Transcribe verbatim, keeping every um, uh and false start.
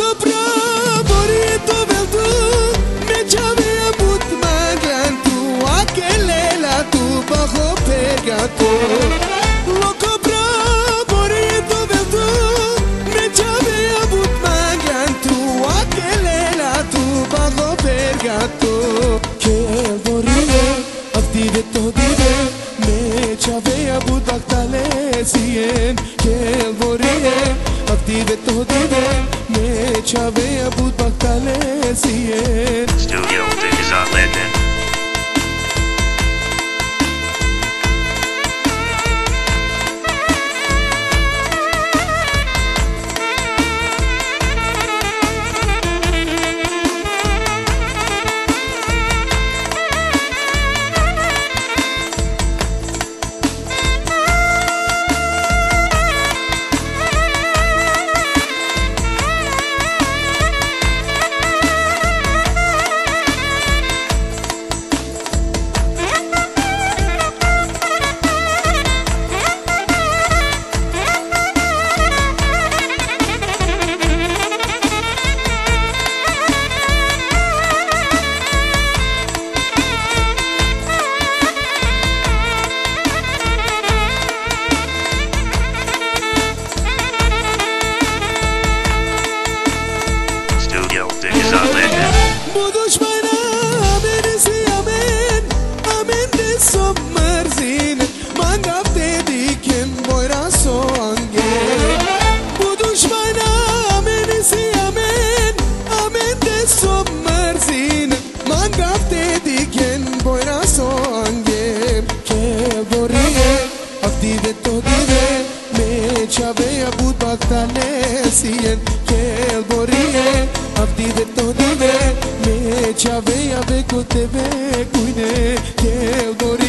Loco proporito veldu me chavea but maglantu aquele la tu bajo pegato Loco proporito veldu me chavea but maglantu aquele la tu bajo pegato che vorrei avtive todire me chavea but bagtalesien che vorrei avtive todire me chavea but bagtalesien Studio Dizat Legend. Budush bana amen si amen amen de sommerzin mangap dediken boyra so ange Budush bana amen si amen amen de sommerzin mangap dediken boyra so ange ke borie aktive to dive me chavea but bagtalesien ke borie aktive to dive me chavea be kutebe kuine ke